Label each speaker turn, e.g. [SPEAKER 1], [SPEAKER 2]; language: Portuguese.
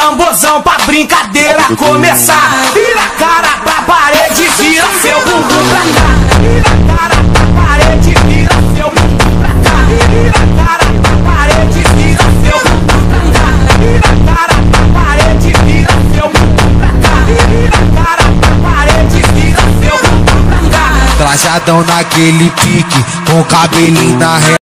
[SPEAKER 1] tambozão pra brincadeira começar. Vira a cara pra parede, vira seu bumbum pra cá. Vira a cara pra parede, vira seu bumbum pra cá. Vira a cara pra parede, vira seu bumbum pra cá. Vira a cara pra parede, vira seu bumbum pra cá. Vira a cara pra parede, vira seu bumbum pra cá.
[SPEAKER 2] Trajadão naquele pique, com cabelinho na ré.